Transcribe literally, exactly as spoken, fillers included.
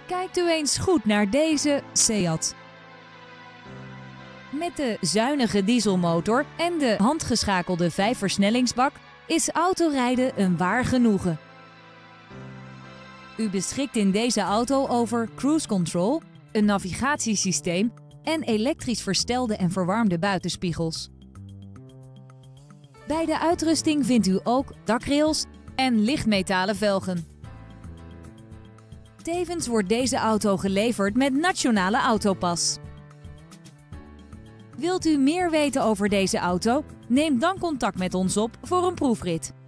Kijkt u eens goed naar deze Seat. Met de zuinige dieselmotor en de handgeschakelde vijfversnellingsbak is autorijden een waar genoegen. U beschikt in deze auto over cruise control, een navigatiesysteem en elektrisch verstelde en verwarmde buitenspiegels. Bij de uitrusting vindt u ook dakrails en lichtmetalen velgen. Tevens wordt deze auto geleverd met Nationale Autopas. Wilt u meer weten over deze auto? Neem dan contact met ons op voor een proefrit.